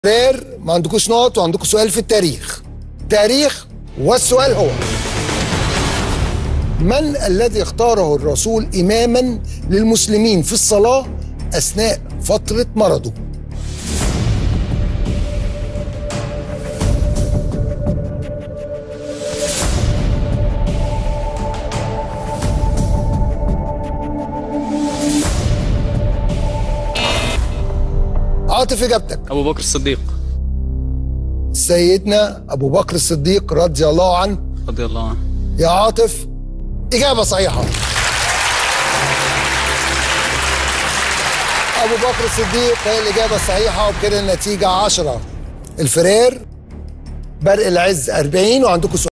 ما عندكوش نقط وعندكم سؤال في التاريخ. والسؤال هو: من الذي اختاره الرسول إماما للمسلمين في الصلاة أثناء فترة مرضه؟ عاطف، إجابتك؟ أبو بكر الصديق. سيدنا أبو بكر الصديق رضي الله عنه. رضي الله عنه. يا عاطف، إجابة صحيحة. أبو بكر الصديق هي الإجابة الصحيحة، وبكده النتيجة 10 الفرير، برق العز 40، وعندكم سؤال.